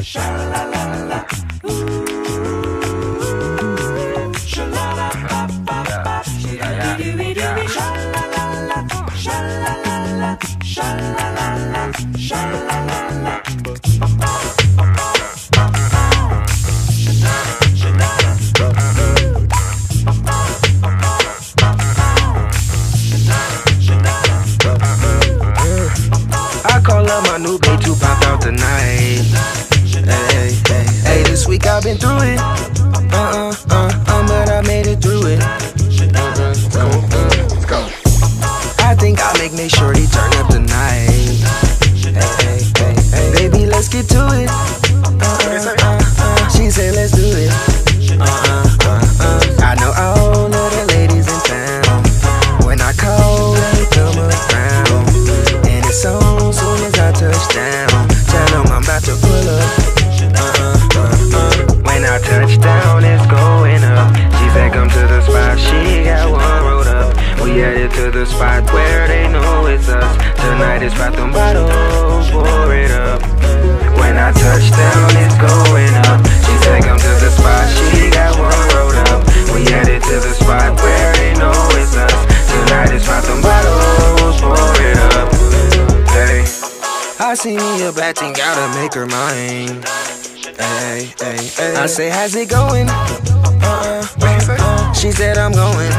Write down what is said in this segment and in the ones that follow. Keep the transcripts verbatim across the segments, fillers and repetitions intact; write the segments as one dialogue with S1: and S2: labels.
S1: Sha-la-la-la, ooh, sha-la-la-ba-ba-ba, sha-la-la-la, sha-la-la-la, sha-la-la-la, sha-la-la-la.
S2: I call up my new babe to pop out tonight. Hey, hey, hey, this week I've been through it. Uh-uh, uh-uh, but I made it through it. Uh-uh, let's go. I think I'll make make sure they turn up tonight. Hey, hey, hey, hey, baby, let's get to it. Uh-uh, uh-uh, she said let's do it. Uh-uh, uh-uh, I know all of the ladies in town. When I call, they come around. And it's on soon as I touch down. Tell them I'm about to pull up. Uh-uh, uh-uh. When I touch down, it's going up. She said come to the spot, she got one rolled up. We headed to the spot where they know it's us. Tonight it's about them bottles, pour it up. When I touch down, it's going up. She said come to the spot, she got one rolled up. We headed to the spot where they know it's us. Tonight it's about them bottles, pour it up. Hey, I see me a bad thing, gotta make her mine. Hey, hey, hey. I say, how's it going? Uh-uh, uh-uh. She said I'm going.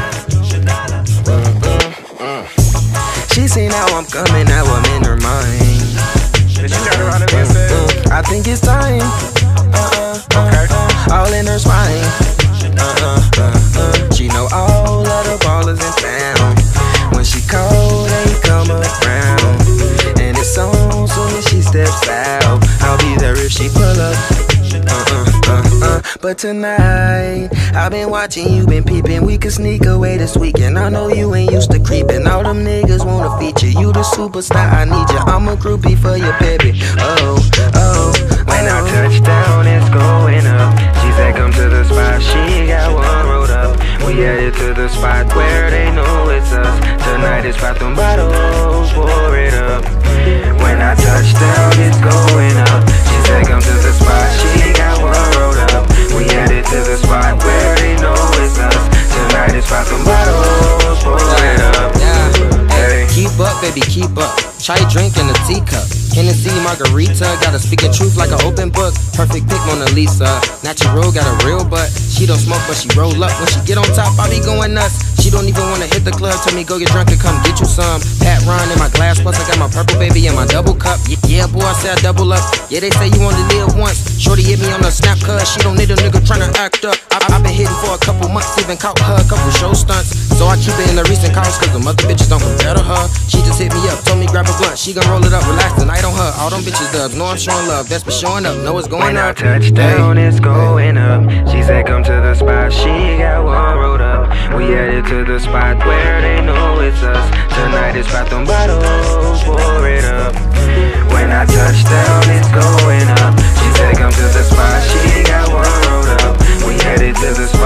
S2: Uh-uh. She seen how I'm coming, now I'm in her mind. Did she turn around and say? I think it's time. Uh-uh, okay. Uh-uh. All in her spine. Uh-uh, uh-uh. She know all of the ballers in town. When she call, they come around. And it's on soon as she steps out. I'll be there if she pull up. Uh-uh, uh-uh. But tonight, I've been watching, you been peeping. We could sneak away this weekend. I know you ain't used to creeping. All them niggas wanna feature you, the superstar. I need you. I'm a groupie for your baby. Oh, oh. When I touch down, it's going up. She said come to the spot, she got one rolled up. We headed to the spot where they know it's us. Tonight it's about them bottles, pour it up. When I touch down, it's going up. She said come to the spot, she got one rolled up. We headed to the spot where they know it's us. Tonight it's about them bottles, pour it up.
S3: Yeah, hey, keep up, baby, keep up. Chai drink in a teacup. Hennessy margarita, gotta speak the truth like an open book. Perfect pick, Mona Lisa. Natural, got a real butt. She don't smoke, but she roll up. When she get on top, I be going nuts. She don't even wanna hit the club. Tell me go get drunk and come get you some. Pat Ron in my glass, plus I got my purple baby in my double cup. Yeah, yeah, boy, I say I double up. Yeah, they say you only live once. Shorty hit me on the snap, cuz she don't need a nigga tryna act up. I, I been hitting for a couple months, even caught her a couple show stunts. So I keep it in the recent calls, cause the mother bitches don't compare to her. She just hit me up, told me grab a blunt. She gon' roll it up, relax tonight on her. All them bitches dubs, know I'm showing love, that's for showing up, know it's going
S2: when
S3: up.
S2: When I touch down, it's going up. She said come to the spot, she got one rolled up. We headed to the spot where they know it's us. Tonight it's about them bottles, pour it up. When I touch down, it's going up. She said come to the spot, she got one rolled up. We headed to the spot